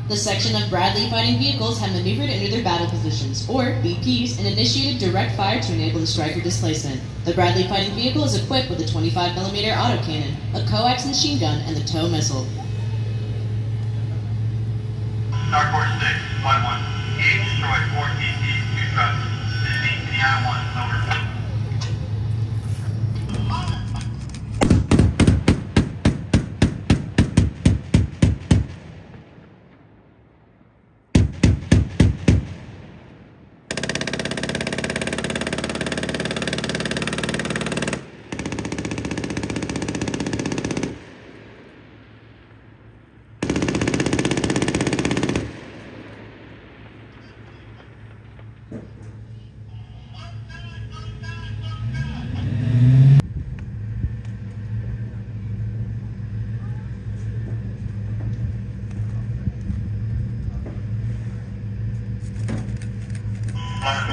The section of Bradley fighting vehicles had maneuvered into their battle positions, or BPs, and initiated direct fire to enable the striker displacement. The Bradley fighting vehicle is equipped with a 25mm autocannon, a coax machine gun, and the TOW missile. Star Force 6, Flight 1. EA destroyed 4 TCs, 2 trucks. Vicinity, Indiana 1, over. Last